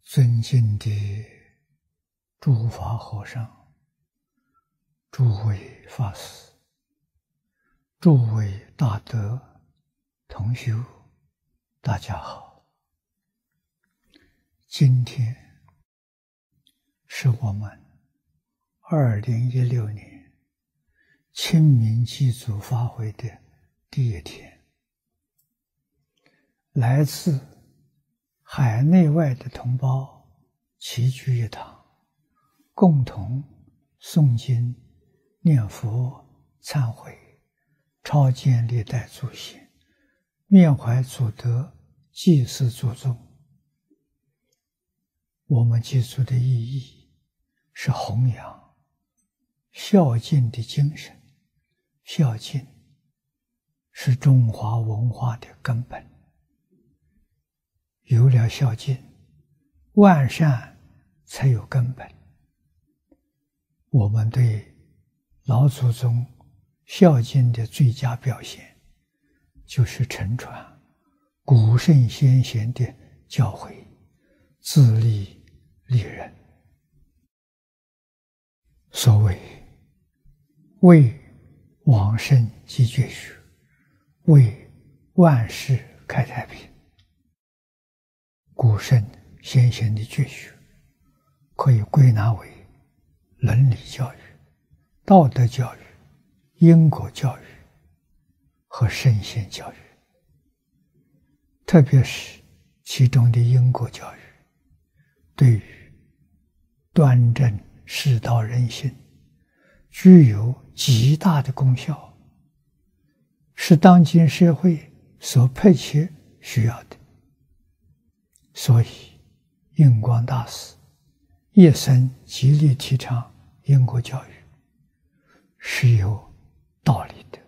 尊敬的诸法和尚、诸位法师、诸位大德同修，大家好。今天是我们2016年清明祭祖法会的第一天，来自海内外的同胞齐聚一堂，共同诵经、念佛、忏悔、超荐历代祖先，缅怀祖德，祭祀祖宗。我们祭祖的意义是弘扬孝敬的精神，孝敬是中华文化的根本。有了孝敬，万善才有根本。我们对老祖宗孝敬的最佳表现，就是承传古圣先贤的教诲，自立立人。所谓为往圣继绝学，为万世开太平。古圣先贤的绝学可以归纳为伦理教育、道德教育、因果教育和圣贤教育。特别是其中的因果教育，对于端正世道人心具有极大的功效，是当今社会所迫切需要的。所以印光大师一生极力提倡因果教育，是有道理的。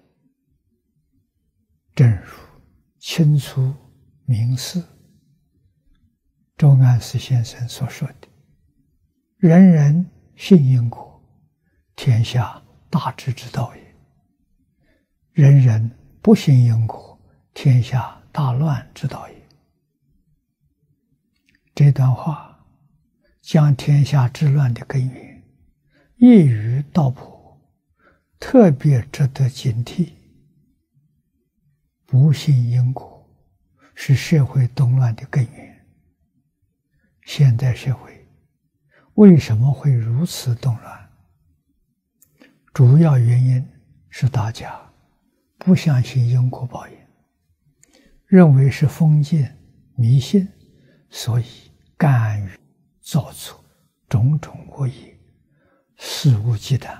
正如清初名士周安石先生所说的，人人信因果，天下大治之道也；人人不信因果，天下大乱之道也。这段话将天下之乱的根源一语道破，特别值得警惕。不信因果是社会动乱的根源。现代社会为什么会如此动乱？主要原因是大家不相信因果报应，认为是封建迷信，所以甘于造作种种恶业，肆无忌惮。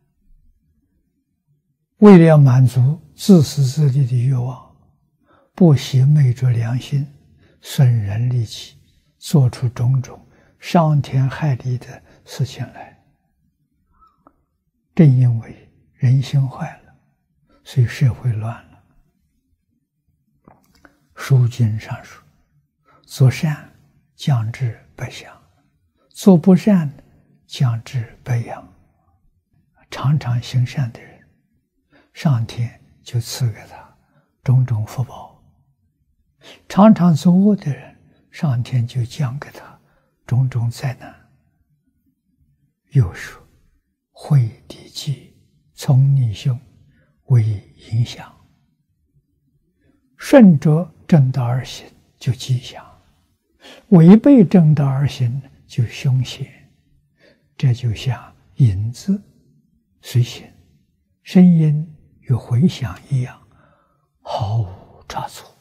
为了满足自私自利的欲望，不惜昧着良心，损人利己，做出种种伤天害理的事情来。正因为人心坏了，所以社会乱了。书经上说，做善将至百祥，做不善将至百殃。常常行善的人，上天就赐给他种种福报；常常作恶的人，上天就降给他种种灾难。又说，惠敌忌，从逆凶，为影响。顺着正道而行，就吉祥；违背正道而行，就凶险。这就像影子随形，声音与回响一样，毫无差错。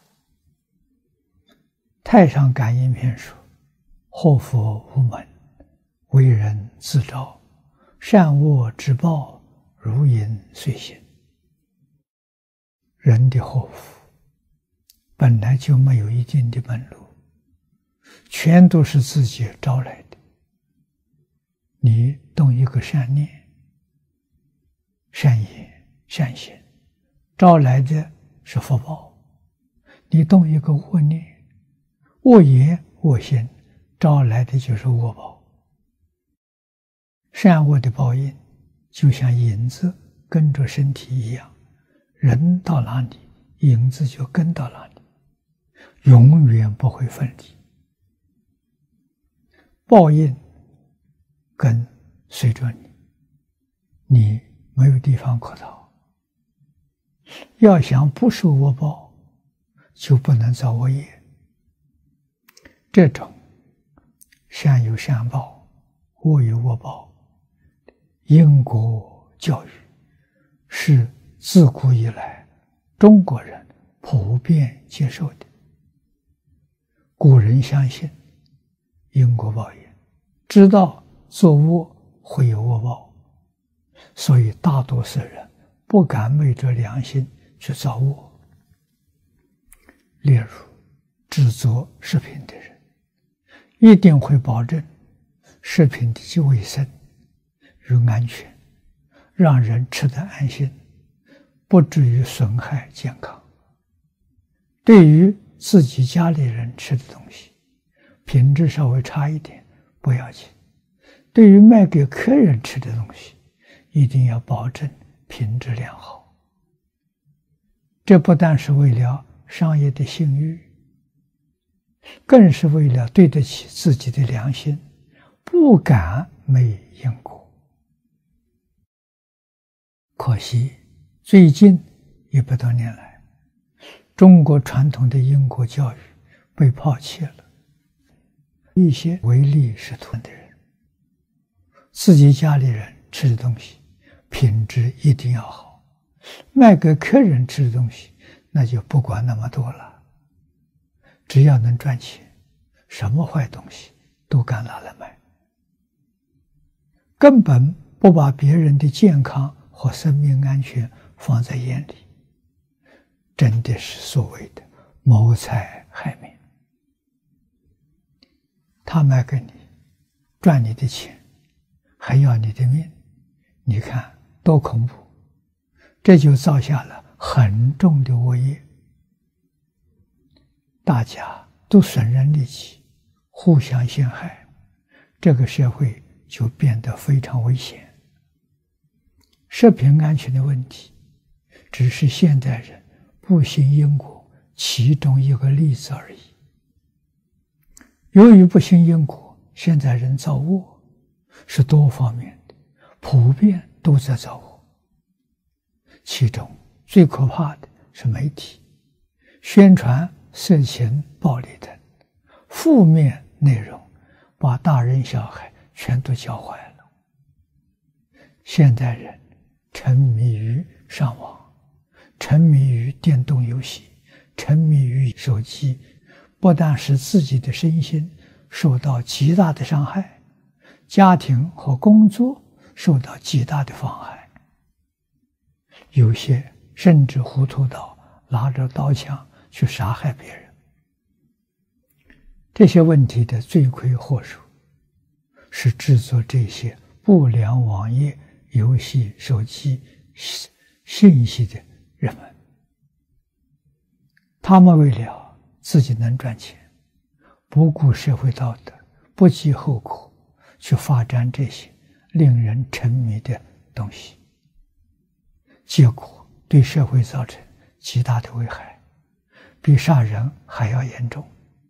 太上感应篇说，祸福无门，为人自招，善恶之报，如影随形。人的祸福本来就没有一定的门路，全都是自己招来的。你动一个善念、善言、善行，招来的是福报；你动一个恶念、恶言、恶行，招来的就是恶报。善恶的报应就像影子跟着身体一样，人到哪里，影子就跟到哪里，永远不会分离。 报应跟随着你，你没有地方可逃。要想不受恶报，就不能造恶业。这种善有善报，恶有恶报，因果教育是自古以来中国人普遍接受的。古人相信因果报应，知道作恶会有恶报，所以大多数人不敢昧着良心去造恶。例如制作食品的人，一定会保证食品的卫生与安全，让人吃得安心，不至于损害健康。对于自己家里人吃的东西，品质稍微差一点不要紧，对于卖给客人吃的东西，一定要保证品质良好。这不但是为了商业的信誉，更是为了对得起自己的良心，不敢昧因果。可惜最近100多年来，中国传统的因果教育被抛弃了。一些唯利是图的人，自己家里人吃的东西品质一定要好，卖给客人吃的东西那就不管那么多了，只要能赚钱，什么坏东西都敢拿来卖，根本不把别人的健康和生命安全放在眼里，真的是所谓的谋财害命。他卖给你，赚你的钱，还要你的命，你看多恐怖！这就造下了很重的恶业，大家都损人利己，互相陷害，这个社会就变得非常危险。食品安全的问题只是现代人不信因果其中一个例子而已。由于不信因果，现在人造恶是多方面的，普遍都在造恶。其中最可怕的是媒体宣传色情、暴力等负面内容，把大人小孩全都教坏了。现代人沉迷于上网，沉迷于电动游戏，沉迷于手机，不但使自己的身心受到极大的伤害，家庭和工作受到极大的妨害，有些甚至糊涂到拿着刀枪去杀害别人。这些问题的罪魁祸首是制作这些不良网页、游戏、手机信息的人们。他们为了自己能赚钱，不顾社会道德，不计后果，去发展这些令人沉迷的东西，结果对社会造成极大的危害，比杀人还要严重。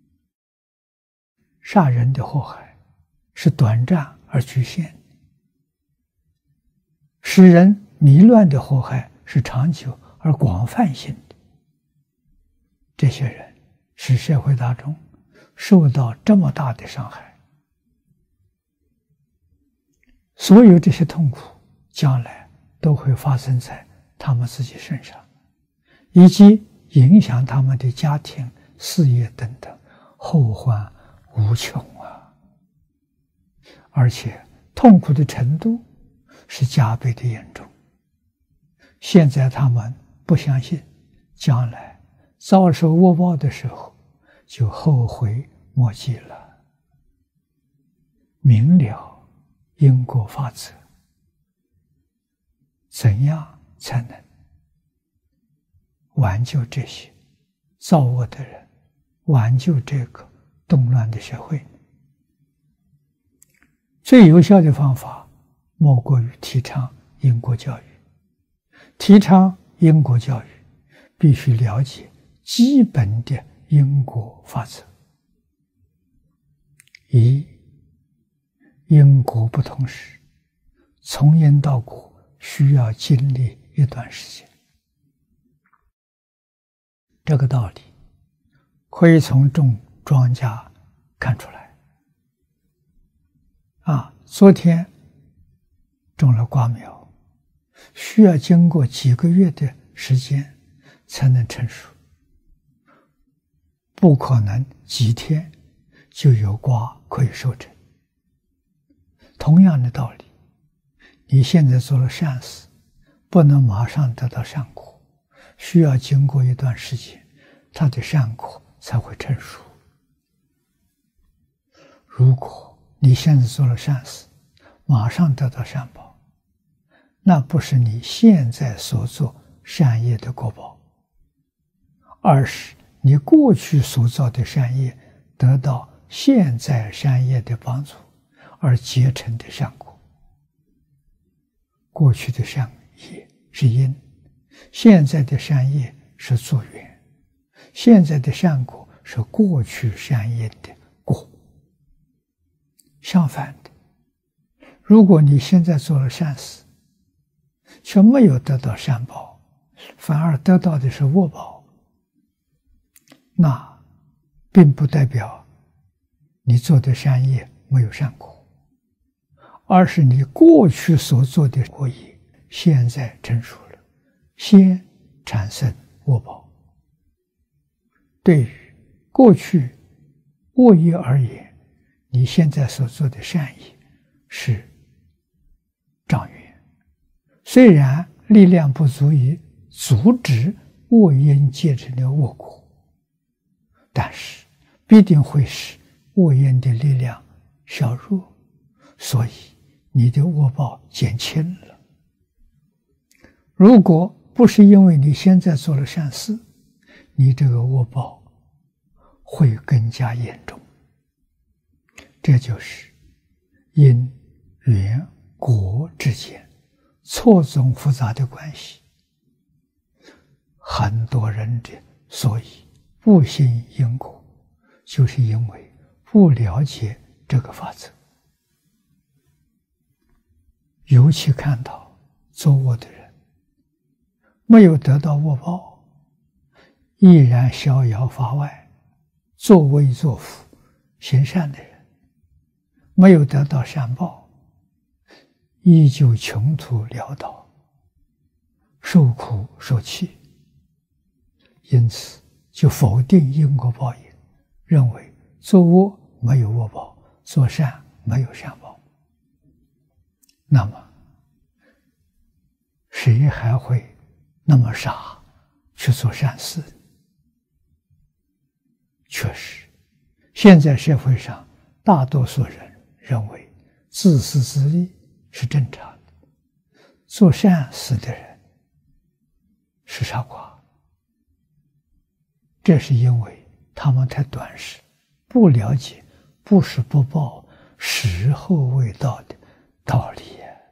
杀人的祸害是短暂而局限，使人迷乱的祸害是长久而广泛性的。这些人使社会大众受到这么大的伤害，所有这些痛苦将来都会发生在他们自己身上，以及影响他们的家庭、事业等等，后患无穷啊！而且痛苦的程度是加倍的严重。现在他们不相信，将来遭受恶报的时候就后悔莫及了。明了因果法则，怎样才能挽救这些造恶的人，挽救这个动乱的社会？最有效的方法莫过于提倡因果教育。提倡因果教育必须了解基本的因果法则：一、 因果不同时，从因到果需要经历一段时间。这个道理可以从种庄稼看出来。昨天种了瓜苗，需要经过几个月的时间才能成熟，不可能几天就有瓜可以收成。同样的道理，你现在做了善事，不能马上得到善果，需要经过一段时间，它的善果才会成熟。如果你现在做了善事，马上得到善报，那不是你现在所做善业的果报，而是你过去所造的善业得到现在善业的帮助而结成的善果。过去的善业是因，现在的善业是作缘，现在的善果是过去善业的果。相反的，如果你现在做了善事，却没有得到善报，反而得到的是恶报，那并不代表你做的善业没有善果，而是你过去所做的恶业现在成熟了，先产生恶报。对于过去恶业而言，你现在所做的善业是障缘，虽然力量不足以阻止恶因结成的恶果，但是必定会使恶因的力量削弱，所以你的恶报减轻了。如果不是因为你现在做了善事，你这个恶报会更加严重。这就是因缘果之间错综复杂的关系。很多人的所以不信因果，就是因为不了解这个法则。尤其看到作恶的人没有得到恶报，依然逍遥法外，作威作福，行善的人没有得到善报，依旧穷途潦倒，受苦受气，因此就否定因果报应，认为做恶没有恶报，做善没有善报。那么谁还会那么傻去做善事？确实，现在社会上大多数人认为自私自利是正常的，做善事的人是傻瓜。这是因为他们太短视，不了解不是不报，时候未到的道理。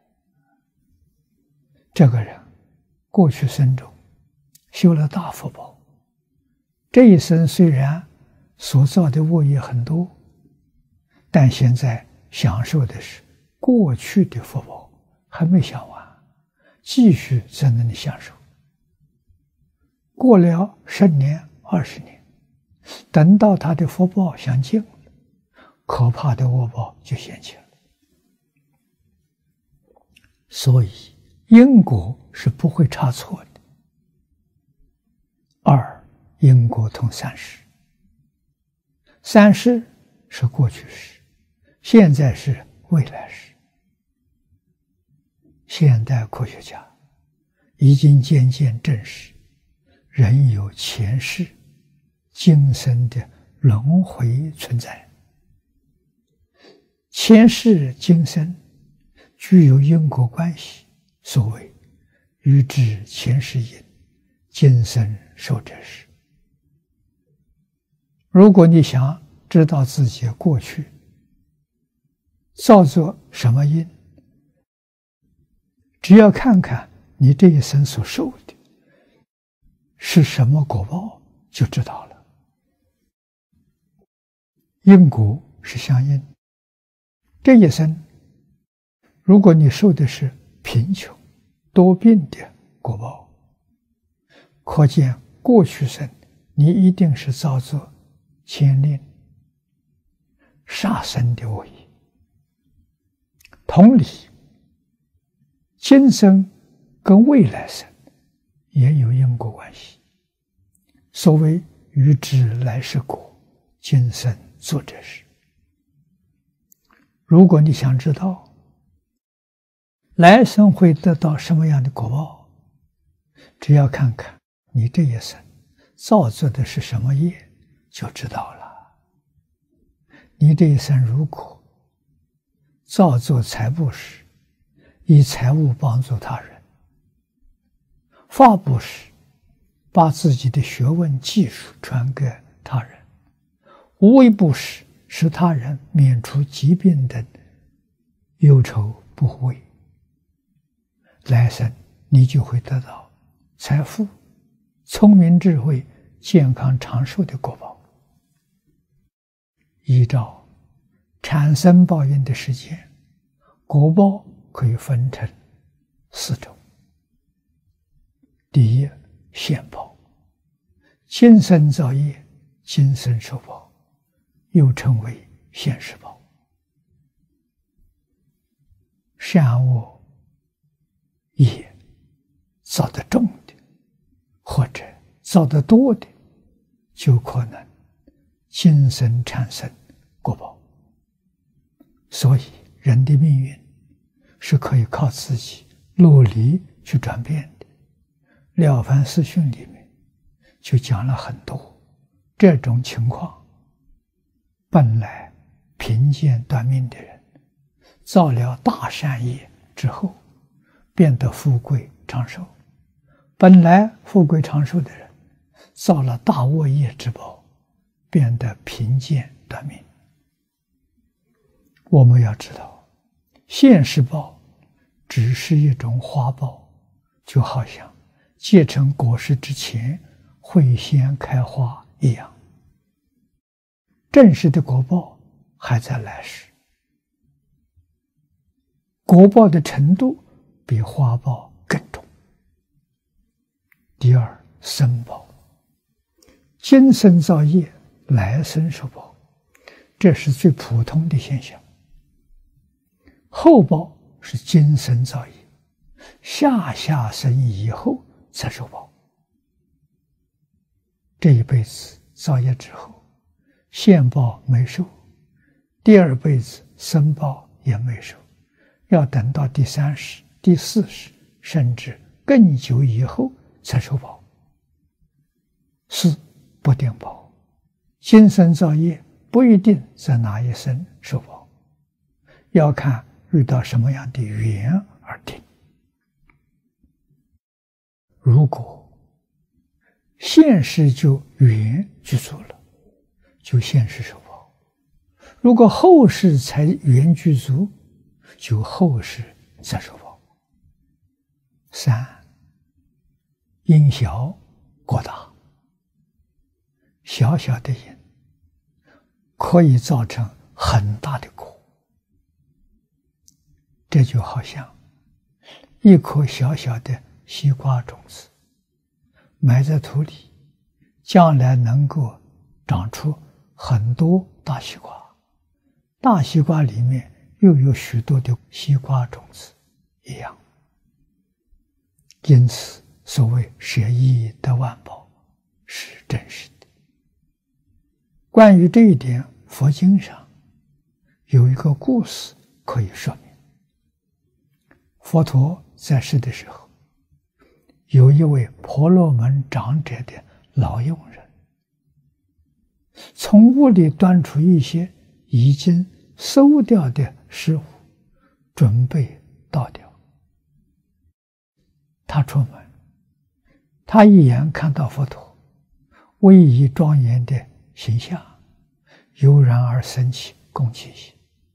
这个人过去生中修了大福报，这一生虽然所造的恶业很多，但现在享受的是过去的福报，还没享完，继续在那里享受。过了10年、20年，等到他的福报享尽了，可怕的恶报就现起了。所以因果是不会差错的。二，因果同三世。三世是过去式，现在是未来式。现代科学家已经渐渐证实，人有前世今生的轮回存在，前世今生具有因果关系。所谓欲知前世因，今生受者是。如果你想知道自己过去造作什么因，只要看看你这一生所受的是什么果报，就知道了。因果是相应，这一生如果你受的是贫穷、多病的果报，可见过去生你一定是造作牵连、杀生的恶业。同理，今生跟未来生也有因果关系。所谓欲知来世果，今生做这事。如果你想知道来生会得到什么样的果报，只要看看你这一生造作的是什么业，就知道了。你这一生如果造作财布施，以财物帮助他人；法布施，把自己的学问技术传给他人；无为布施，使他人免除疾病等忧愁不畏。来生你就会得到财富、聪明智慧、健康长寿的果报。依照产生报应的时间，果报可以分成4种。第一，现报，今生造业，今生受报，又称为现世报。善恶业造得重的，或者造得多的，就可能今生产生果报。所以人的命运是可以靠自己努力去转变的。《了凡四训》里面就讲了很多这种情况。本来贫贱短命的人，造了大善业之后，变得富贵长寿；本来富贵长寿的人，造了大恶业之报，变得贫贱短命。我们要知道，现世报只是一种花报，就好像结成果实之前会先开花一样。正式的果报还在来世，果报的程度比花报更重。第二，生报，今生造业，来生受报，这是最普通的现象。后报是今生造业，下生以后才受报。这一辈子造业之后，现报没受，第二辈子生报也没受，要等到第3世、第4世，甚至更久以后才受报。4不定报，今生造业不一定在哪一生受报，要看遇到什么样的缘而定。如果现世就缘具足了，就现世受报；如果后世才缘具足，就后世才受报。3因小果大，小小的因可以造成很大的果。这就好像一颗小小的西瓜种子埋在土里，将来能够长出很多大西瓜，大西瓜里面又有许多的西瓜种子一样。因此所谓舍一得万宝是真实的。关于这一点，佛经上有一个故事可以说明。佛陀在世的时候，有一位婆罗门长者的老佣人，从屋里端出一些已经馊掉的食物，准备倒掉。他出门，他一眼看到佛陀威仪庄严的形象，油然而生起恭敬心。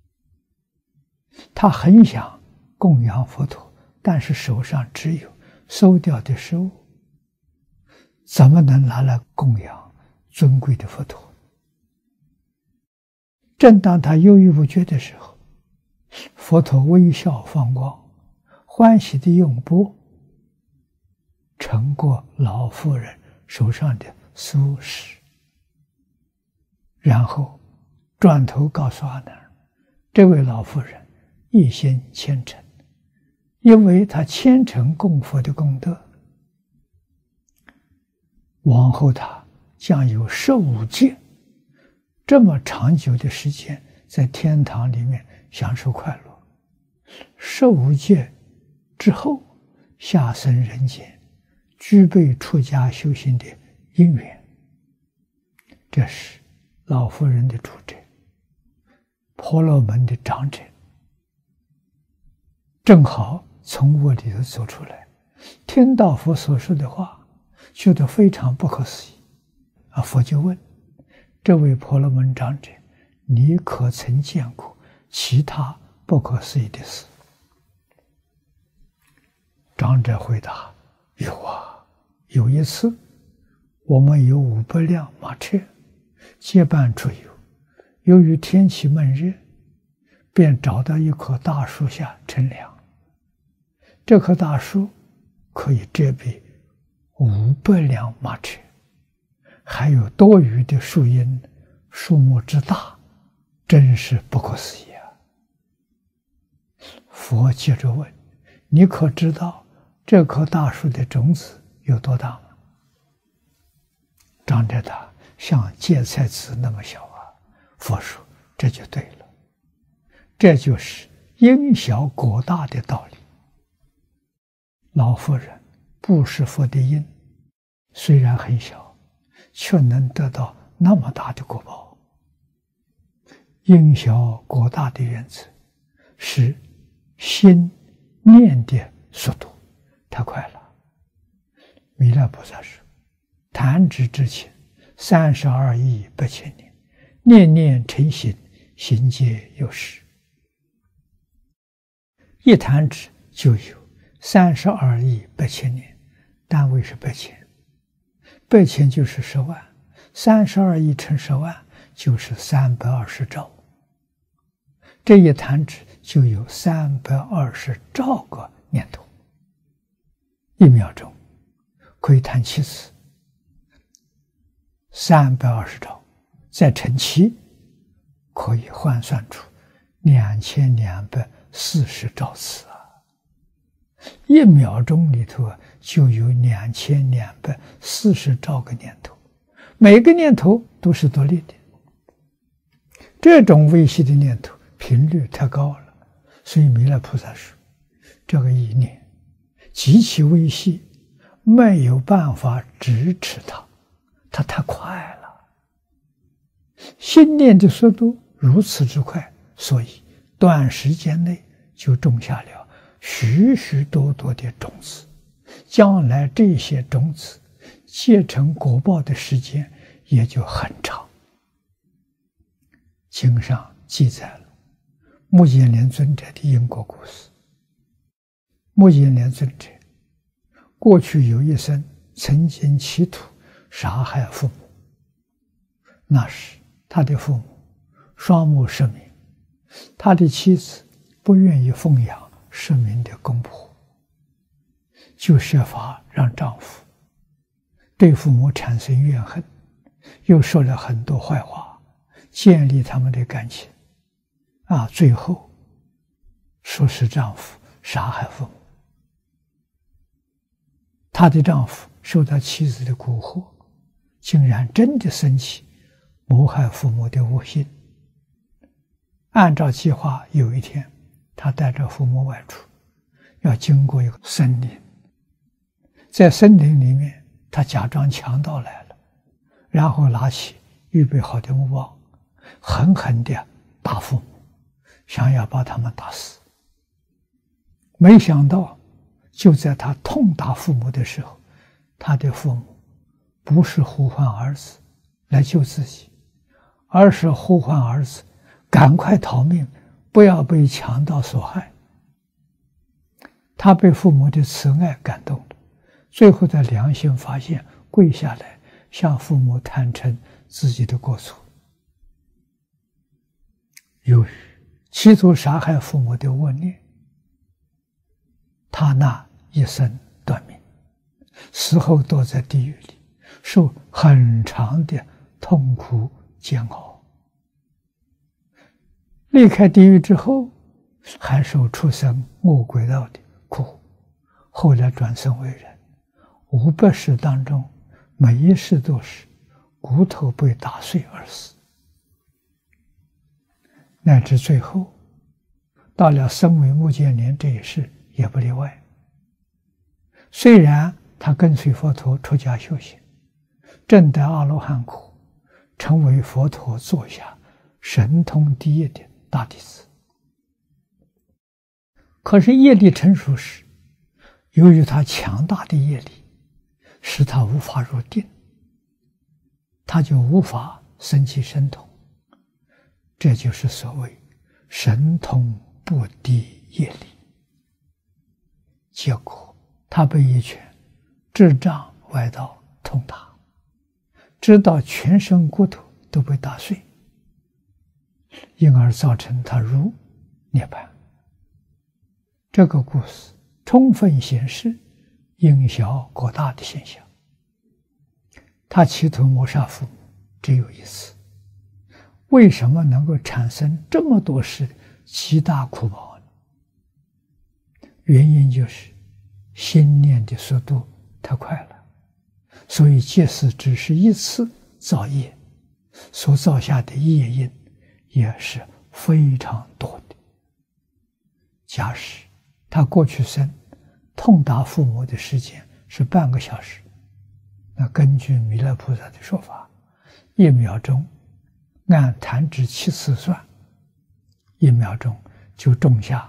他很想供养佛陀，但是手上只有馊掉的食物，怎么能拿来供养尊贵的佛陀？正当他犹豫不决的时候， 佛陀微笑放光，欢喜地用钵盛过老妇人手上的素食，然后转头告诉阿难，这位老妇人一心虔诚，因为她虔诚供佛的功德，往后她将有15劫这么长久的时间在天堂里面享受快乐。15劫之后下生人间，具备出家修行的因缘。这是老妇人的主者，婆罗门的长者，正好从窝里头走出来，听到佛所说的话，觉得非常不可思议。佛就问这位婆罗门长者，你可曾见过其他不可思议的事？长者回答，有啊，有一次我们有500辆马车结伴出游，由于天气闷热，便找到一棵大树下乘凉。这棵大树可以遮蔽500辆马车，还有多余的树荫，数目之大，真是不可思议啊！佛接着问，你可知道这棵大树的种子有多大吗？长者答，像芥菜籽那么小啊。佛说，这就对了，这就是因小果大的道理。老妇人不是佛的因，虽然很小，却能得到那么大的果报。因小果大的原则是心念的速度太快了。弥勒菩萨说，弹指之间32亿8千年，念念成形，行皆有时。一弹指就有32亿8千年，单位是8千，8千就是10万，32亿乘10万就是320兆。这一弹指就有320兆个念头，1秒钟可以弹7次，320兆再乘7，可以换算出2240兆次啊！1秒钟里头就有2240兆个念头，每个念头都是独立的。这种微细的念头频率太高了，所以弥勒菩萨说，这个意念极其微细，没有办法支持它太快了。心念的速度如此之快，所以短时间内就种下了许许多多的种子，将来这些种子结成果报的时间也就很长。经上记载了目犍连尊者的因果故事。目犍连尊者过去有一生曾经企图杀害父母，那时他的父母双目失明，他的妻子不愿意奉养失明的公婆，就设法让丈夫对父母产生怨恨，又说了很多坏话，建立他们的感情最后说是丈夫杀害父母。她的丈夫受到妻子的蛊惑，竟然真的生起谋害父母的恶心。按照计划，有一天他带着父母外出，要经过一个森林，在森林里面他假装强盗来了，然后拿起预备好的木棒，狠狠地打父母，想要把他们打死。没想到就在他痛打父母的时候，他的父母不是呼唤儿子来救自己，而是呼唤儿子赶快逃命，不要被强盗所害。他被父母的慈爱感动了，最后的良心发现，跪下来向父母坦诚自己的过错。由于企图杀害父母的恶念，他那一生断命，死后躲在地狱里，受很长的痛苦煎熬。离开地狱之后，还受畜生恶鬼道的苦，后来转生为人，500世当中，每一世都是骨头被打碎而死，乃至最后到了声闻目犍连这一世也不例外。虽然他跟随佛陀出家修行，证得阿罗汉果，成为佛陀座下神通第一的大弟子，可是业力成熟时，由于他强大的业力，使他无法入定，他就无法生起神通，这就是所谓神通不敌业力。结果他被一拳智障歪道痛打，直到全身骨头都被打碎，因而造成他入涅槃。这个故事充分显示因小果大的现象。他企图谋杀父母只有一次，为什么能够产生这么多世极大苦报呢？原因就是心念的速度太快了，所以即使只是一次造业，所造下的业因也是非常多的。假使他过去生痛打父母的时间是半个小时，那根据弥勒菩萨的说法，1秒钟按弹指7次算，1秒钟就种下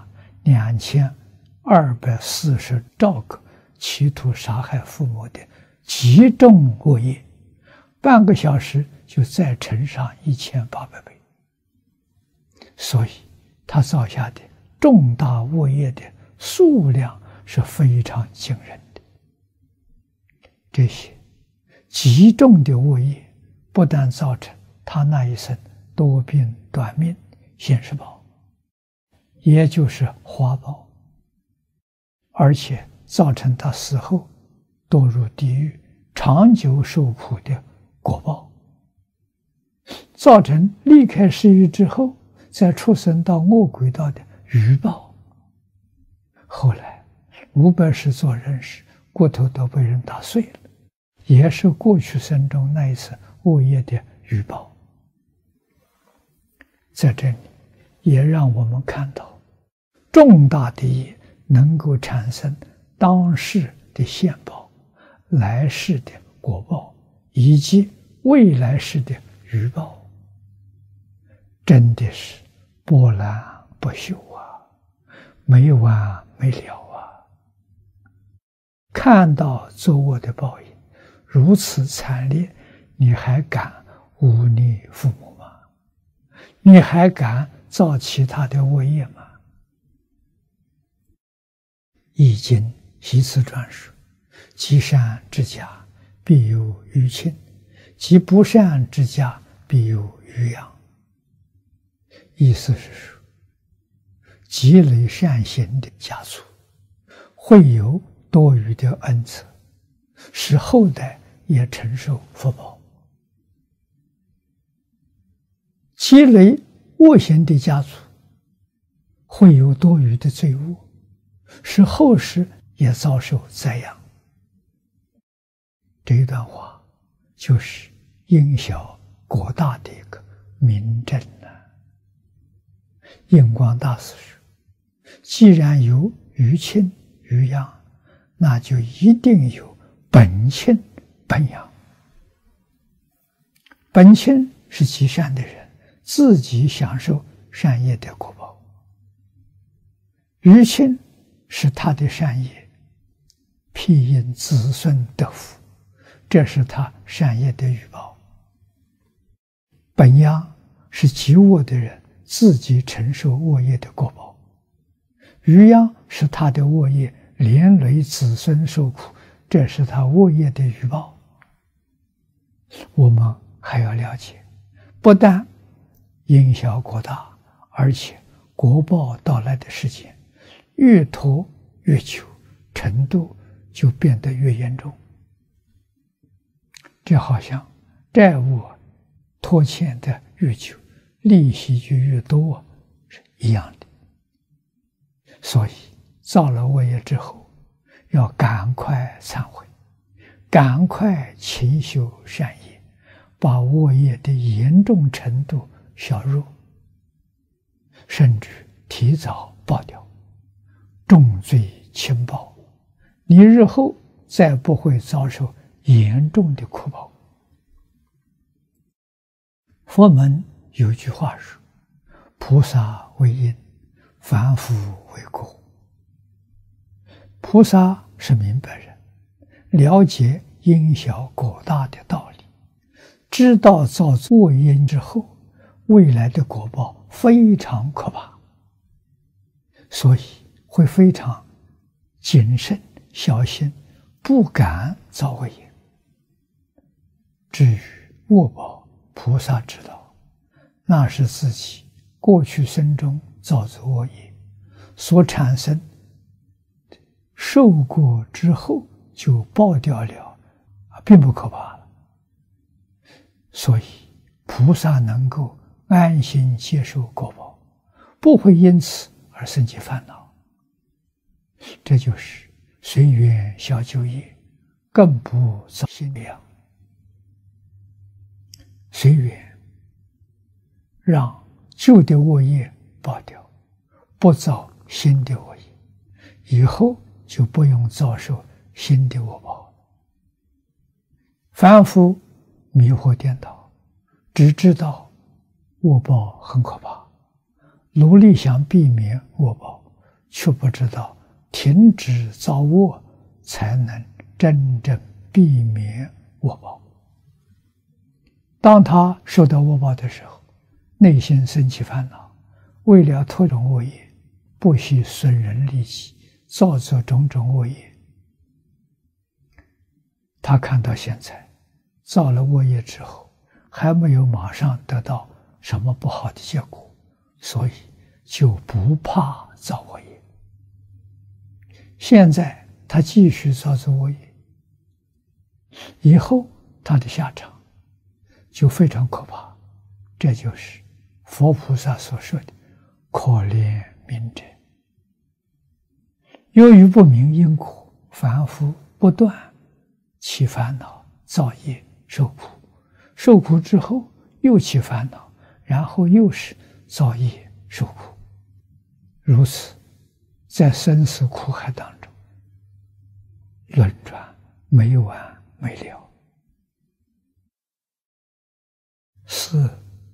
2240兆个企图杀害父母的极重恶业，半个小时就再乘上1800倍，所以他造下的重大恶业的数量是非常惊人的。这些极重的恶业不但造成他那一生多病短命现世报，也就是花报，而且造成他死后堕入地狱长久受苦的果报，造成离开世狱之后再出生到恶鬼道的余报。后来500世做人时骨头都被人打碎了，也是过去生中那一次恶业的余报。在这里也让我们看到重大的业能够产生当世的现报、来世的果报以及未来世的余报，真的是波澜不休啊，没完没了啊！看到作恶的报应如此惨烈，你还敢忤逆父母吗？你还敢造其他的恶业吗？易经习词传说，积善之家必有余庆，积不善之家必有余殃。意思是说，积累善行的家族会有多余的恩泽，使后代也承受福报；积累恶行的家族会有多余的罪恶，使后世也遭受灾殃。这一段话就是因小果大的一个明证了。印光大师说，既然有余庆余殃，那就一定有本庆本殃。本庆是积善的人自己享受善业的果报，余庆是他的善业庇荫子孙得福，这是他善业的余报。本殃是积恶的人自己承受恶业的果报，余殃是他的恶业连累子孙受苦，这是他恶业的余报。我们还要了解，不但因小果大，而且果报到来的时间越拖越久，程度就变得越严重。这好像债务拖欠的越久，利息就越多，是一样的。所以造了恶业之后，要赶快忏悔，赶快勤修善业，把恶业的严重程度削弱，甚至提早报掉，重罪轻报，你日后再不会遭受严重的苦报。佛门有句话说：菩萨为因，凡夫为果。菩萨是明白人，了解因小果大的道理，知道造恶因之后未来的果报非常可怕，所以会非常谨慎小心，不敢造恶业。至于恶报，菩萨知道，那是自己过去生中造作恶业所产生，受过之后就报掉了，并不可怕了。所以菩萨能够安心接受果报，不会因此而生起烦恼。这就是随缘消旧业，更不造新量。随缘让旧的恶业报掉，不造新的恶业，以后就不用遭受新的恶报。凡夫迷惑颠倒，只知道恶报很可怕，努力想避免恶报，却不知道停止造恶才能真正避免恶报。当他受到恶报的时候，内心生起烦恼，为了脱种恶业，不惜损人利己，造作种种恶业。他看到现在造了恶业之后，还没有马上得到什么不好的结果，所以就不怕造恶业。现在他继续造作恶业，以后他的下场就非常可怕。这就是佛菩萨所说的可怜悯者。由于不明因果，凡夫不断起烦恼造业受苦，受苦之后又起烦恼，然后又是造业受苦，如此在生死苦海当中轮转没完没了。四，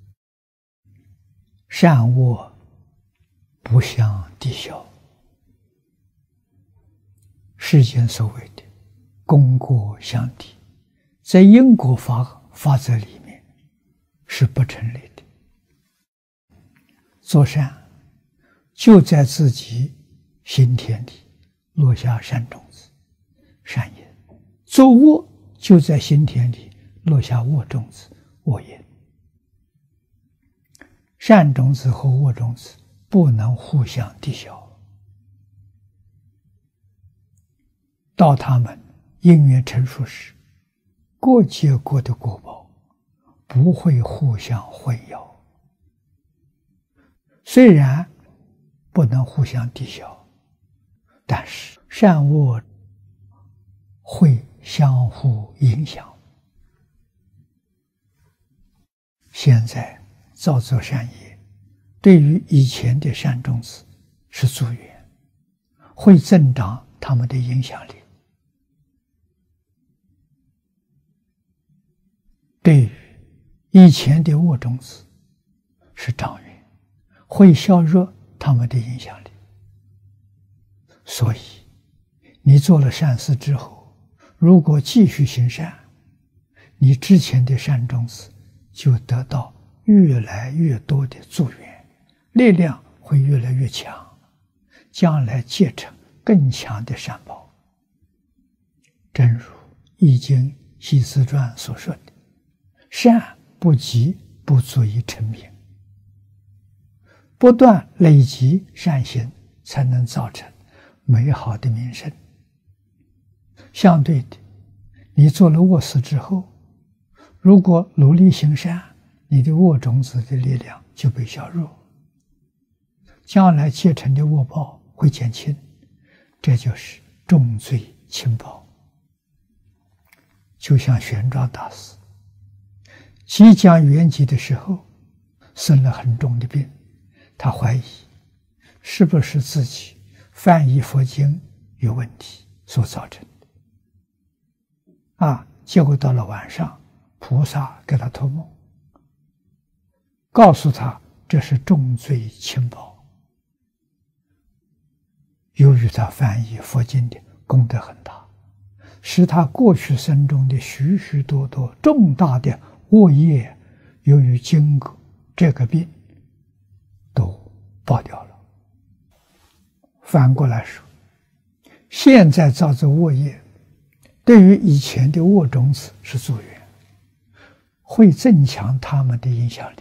善恶不相抵消。世间所谓的功过相抵，在因果法则里面是不成立的。做善就在自己心田里落下善种子，善因；做恶就在心田里落下恶种子，恶因。善种子和恶种子不能互相抵消，到他们因缘成熟时，各结各的果报不会互相混淆。虽然不能互相抵消，但是善恶会相互影响。现在造作善业，对于以前的善种子是助缘，会增长他们的影响力；对于以前的恶种子是障缘，会削弱他们的影响力。所以你做了善事之后，如果继续行善，你之前的善种子就得到越来越多的助缘，力量会越来越强，将来结成更强的善报。正如《易经·系辞传》所说的：“善不积，不足以成名； 不断累积善行，才能造成美好的名声。相对的，你做了恶事之后，如果努力行善，你的恶种子的力量就被削弱，将来结成的恶报会减轻，这就是重罪轻报。就像玄奘大师即将圆寂的时候，生了很重的病，他怀疑是不是自己翻译佛经有问题所造成的。结果到了晚上，菩萨给他托梦，告诉他这是重罪轻报。由于他翻译佛经的功德很大，使他过去生中的许许多多重大的恶业，由于经过这个病都报掉了。反过来说，现在造作恶业，对于以前的恶种子是助缘，会增强他们的影响力；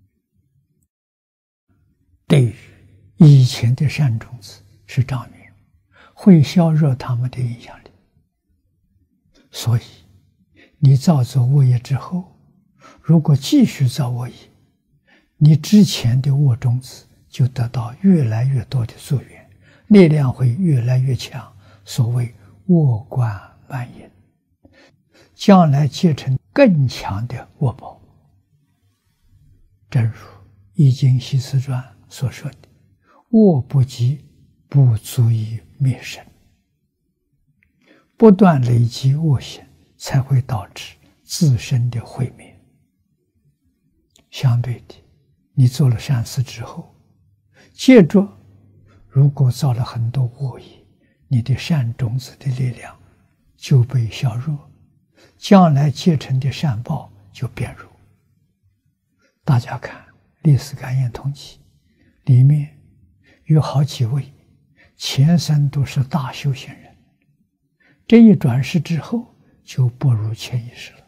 对于以前的善种子是障缘，会削弱他们的影响力。所以你造作恶业之后，如果继续造恶业，你之前的恶种子就得到越来越多的助缘，力量会越来越强，所谓恶贯满盈，将来结成更强的恶报。正如《易经系辞传》所说的，恶不积，不足以灭身。不断累积恶行，才会导致自身的毁灭。相对的，你做了善事之后，接着如果造了很多恶业，你的善种子的力量就被削弱，将来结成的善报就变弱。大家看《历史感应统计》里面有好几位前生都是大修行人，这一转世之后就不如前一世了。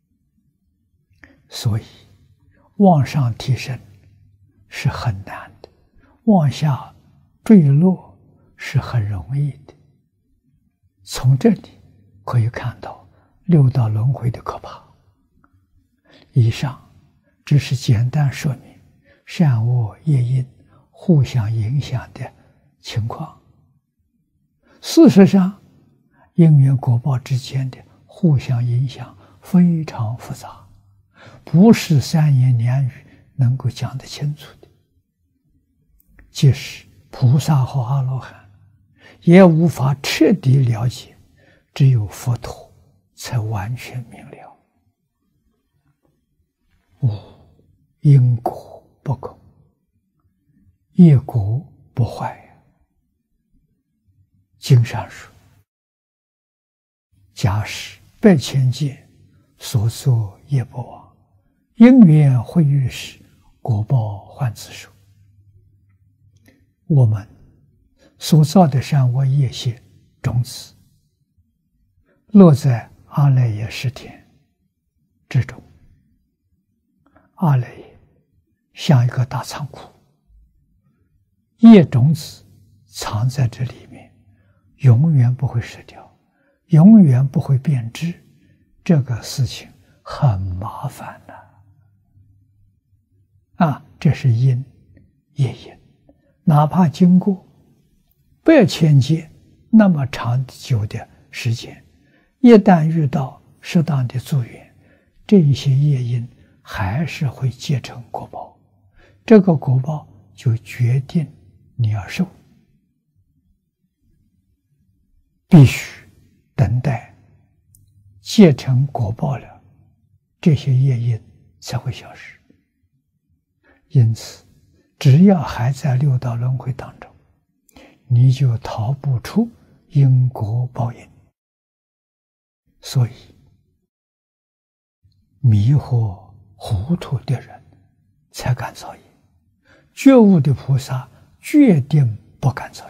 所以往上提升是很难的，往下坠落是很容易的。从这里可以看到六道轮回的可怕。以上只是简单说明善恶业因互相影响的情况。事实上，因缘果报之间的互相影响非常复杂，不是三言两语能够讲得清楚的。即使菩萨和阿罗汉也无法彻底了解，只有佛陀才完全明了。因果不空，业果不坏。经上说，假使百千劫所作业不亡，因缘会遇时，果报还自受。我们所造的善恶业些种子，落在阿赖耶识田之中。阿赖耶像一个大仓库，业种子藏在这里面，永远不会失掉，永远不会变质。这个事情很麻烦的。这是因，业因。哪怕经过百千劫那么长久的时间，一旦遇到适当的助缘，这一些业因还是会结成果报，这个果报就决定你要受。必须等待结成果报了，这些业因才会消失。因此只要还在六道轮回当中，你就逃不出因果报应。所以迷惑糊涂的人才敢造业，觉悟的菩萨决定不敢造业。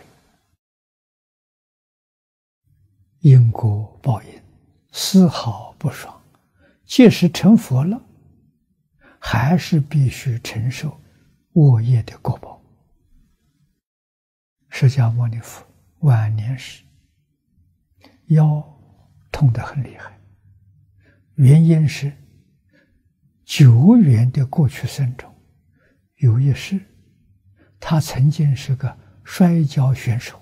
因果报应丝毫不爽，即使成佛了，还是必须承受恶业的果报。 释迦牟尼佛晚年时腰痛得很厉害，原因是久远的过去生中有一世，他曾经是个摔跤选手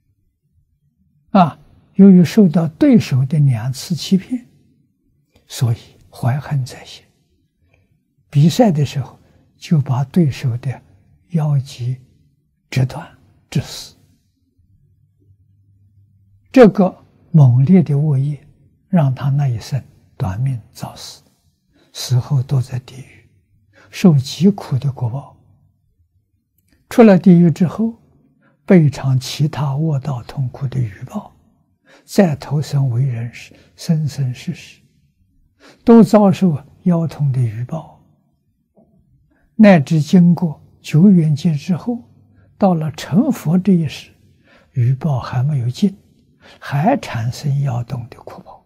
由于受到对手的2次欺骗，所以怀恨在心，比赛的时候就把对手的腰脊折断致死。这个猛烈的恶业让他那一生短命早死，死后都在地狱受极苦的果报。出了地狱之后，备尝其他恶道痛苦的余报，再投生为人时，生生世世都遭受腰痛的余报，乃至经过久远劫之后，到了成佛这一世，余报还没有尽，还产生腰痛的苦报。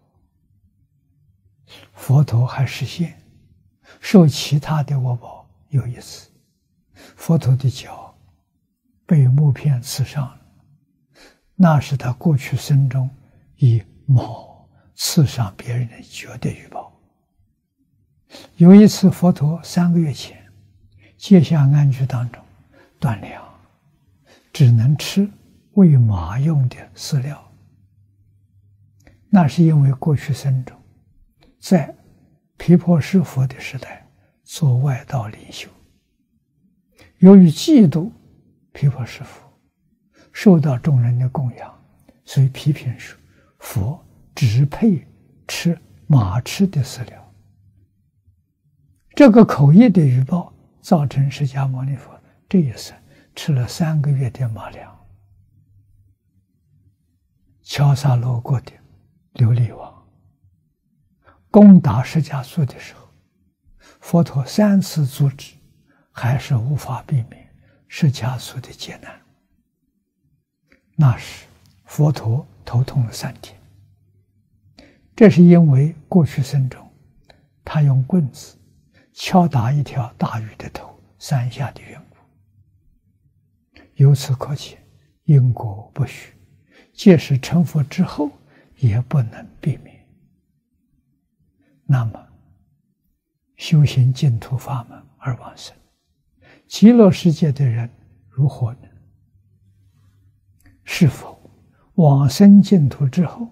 佛陀还实现受其他的恶报。有一次，佛陀的脚被木片刺伤了，那是他过去生中以矛刺伤别人的脚的余报。有一次，佛陀3个月前结下安居当中断粮，只能吃喂马用的饲料。那是因为过去生中在毗婆尸佛的时代做外道领袖，由于嫉妒毗婆尸佛受到众人的供养，所以批评说佛只配吃马吃的饲料。这个口业的余报造成释迦牟尼佛这一生吃了3个月的马粮。乔萨罗国的琉璃王攻打释迦族的时候，佛陀3次阻止，还是无法避免释迦族的劫难。那时佛陀头痛了3天，这是因为过去生中他用棍子敲打一条大鱼的头3下的缘故。由此可见，因果不虚，即使成佛之后也不能避免。那么修行净土法门而往生，极乐世界的人如何呢？是否往生净土之后，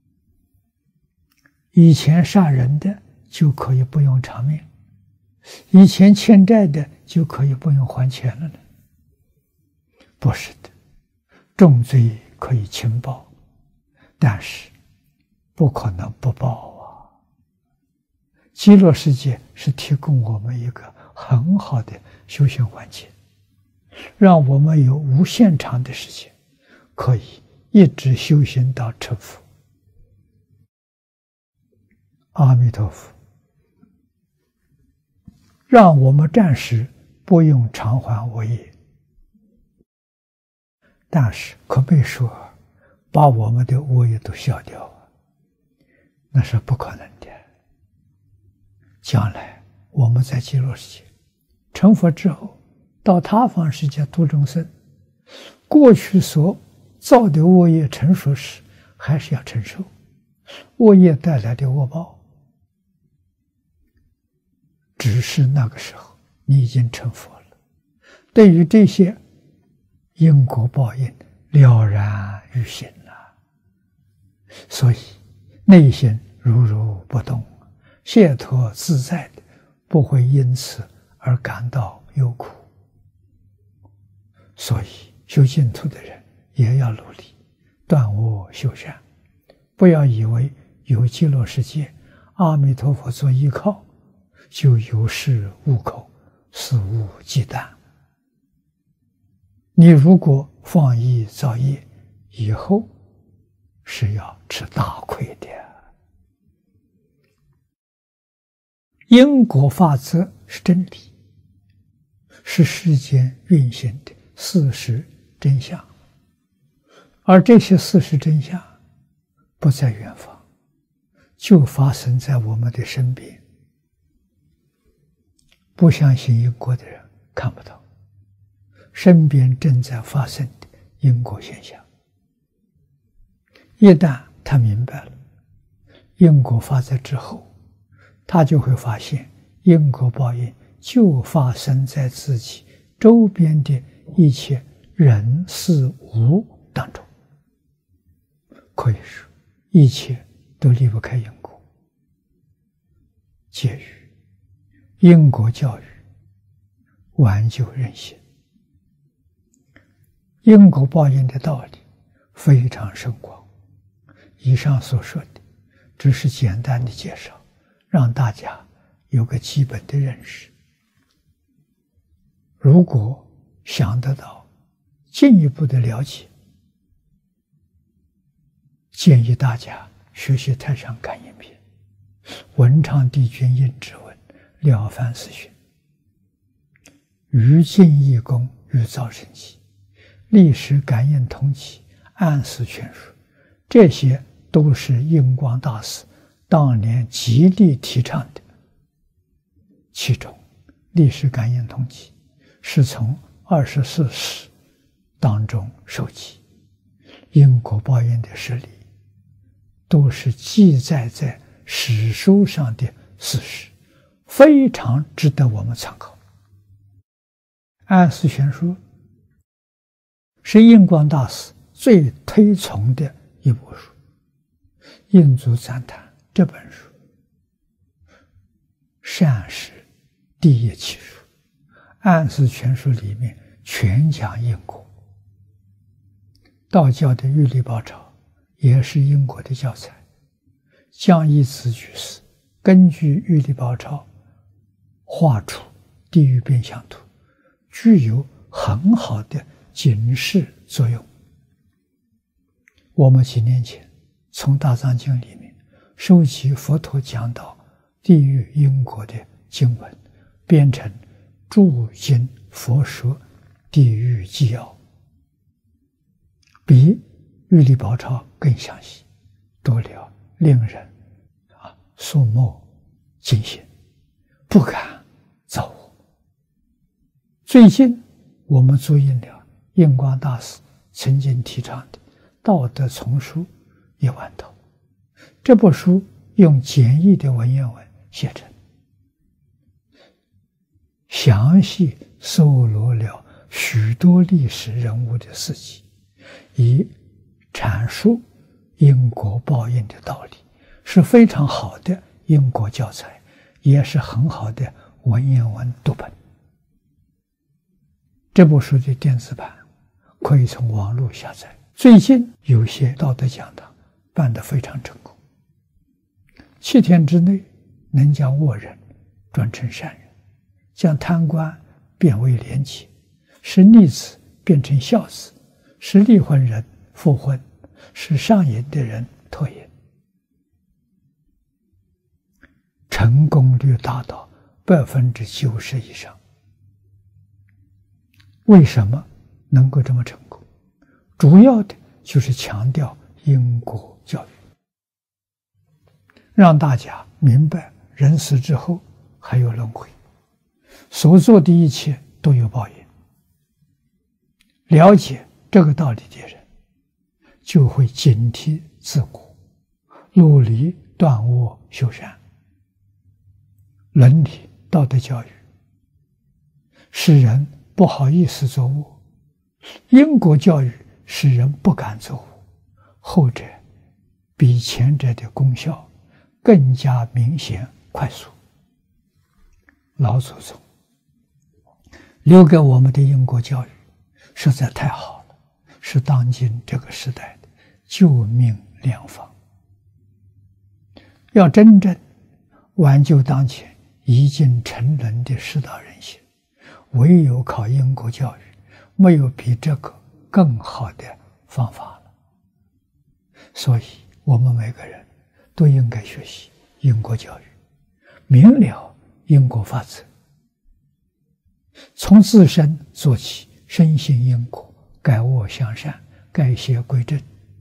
以前杀人的就可以不用偿命，以前欠债的就可以不用还钱了呢？不是的，重罪可以轻报，但是不可能不报啊。极乐世界是提供我们一个很好的修行环境，让我们有无限长的时间可以一直修行到成佛。阿弥陀佛，让我们暂时不用偿还恶业，但是可没说把我们的恶业都消掉，那是不可能的。将来我们在极乐世界成佛之后，到他方世界度众生，过去所造的恶业成熟时，还是要承受恶业带来的恶报。只是那个时候你已经成佛了，对于这些因果报应了然于心了，所以内心如如不动，解脱自在的，不会因此而感到忧苦。所以修净土的人也要努力断恶修善，不要以为有极乐世界阿弥陀佛做依靠就有恃无恐，肆无忌惮。你如果放逸造业，以后是要吃大亏的。因果法则是真理，是世间运行的事实真相，而这些事实真相不在远方，就发生在我们的身边。不相信因果的人看不到，身边正在发生的因果现象。一旦他明白了因果法则之后，他就会发现因果报应就发生在自己周边的一切人事物当中。可以说一切都离不开因果。戒语、因果教育挽救人心。因果报应的道理非常深广，以上所说的只是简单的介绍，让大家有个基本的认识。如果想得到进一步的了解，建议大家学习《太上感应篇》，文昌帝君印指文，了凡四训，于尽义功，于造神奇，历史感应通启，暗示全书，这些都是印光大师当年极力提倡的。其中历史感应通启是从24史当中收集，因果报应的实例都是记载在史书上的事实，非常值得我们参考。暗示全书是印光大师最推崇的一部书，印祖赞叹这本书善是第一奇书。暗示全书里面全讲因果。道教的玉历宝钞也是因果的教材。江一慈居士根据玉历宝钞画出地狱变相图，具有很好的警示作用。我们几年前从大藏经里面收集佛陀讲到地狱因果的经文，编成注经佛说地狱纪要，比玉历宝钞更详细，多了令人肃穆惊心，不敢造物。最近我们注印了印光大师曾经提倡的《道德丛书》1万套，这部书用简易的文言文写成，详细搜罗了许多历史人物的事迹，以阐述因果报应的道理，是非常好的因果教材，也是很好的文言文读本。这部书的电子版可以从网络下载。最近有些道德讲堂办得非常成功，7天之内能将恶人转成善人，将贪官变为廉洁，使逆子变成孝子，使离婚人复婚，使上瘾的人脱瘾，成功率达到90%以上。为什么能够这么成功？主要的就是强调因果教育，让大家明白人死之后还有轮回，所做的一切都有报应。了解这个道理的人，就会警惕自古，努力断恶修善。伦理道德教育使人不好意思做恶，因果教育使人不敢做恶，后者比前者的功效更加明显快速。老祖宗留给我们的因果教育实在太好了，是当今这个时代的救命良方。要真正挽救当前已经沉沦的世道人心，唯有靠因果教育，没有比这个更好的方法了。所以我们每个人都应该学习因果教育，明了因果法则，从自身做起，深信因果，改恶向善，改邪归正，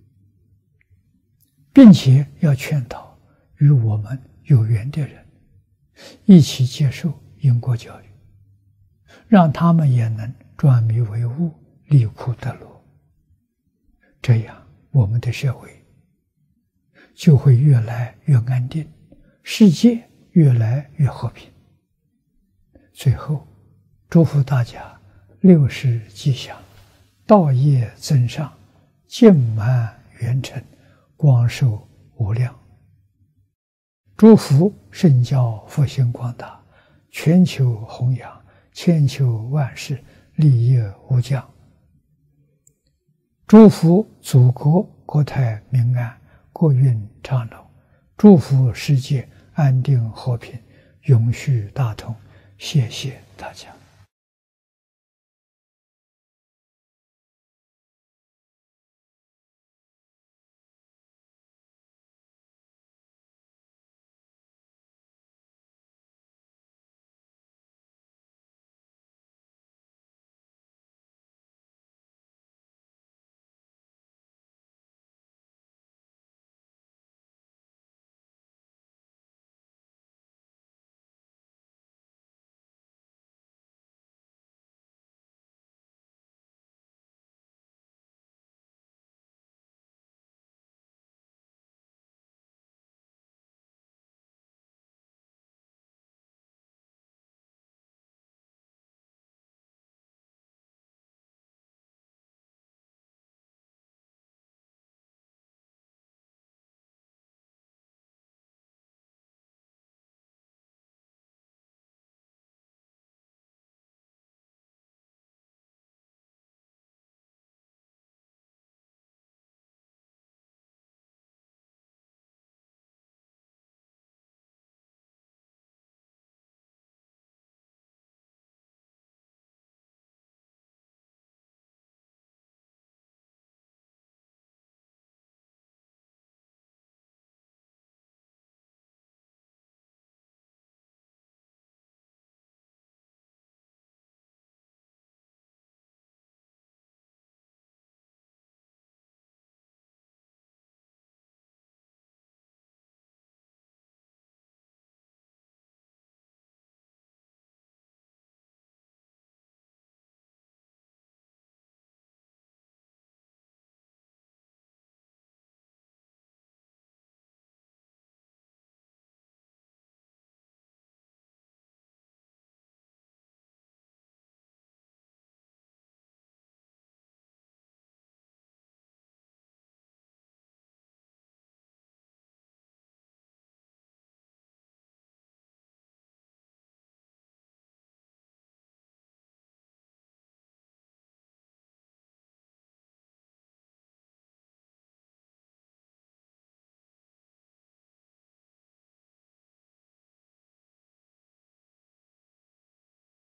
并且要劝导与我们有缘的人一起接受因果教育，让他们也能转迷为悟，离苦得乐。 这样我们的社会就会越来越安定，世界越来越和平。最后，祝福大家六世吉祥，道业增上，净满圆成，光寿无量。祝福圣教复兴光大，全球弘扬，千秋万世，利益无疆。祝福祖国国泰民安，国运昌隆。祝福世界安定和平，永续大同。谢谢大家。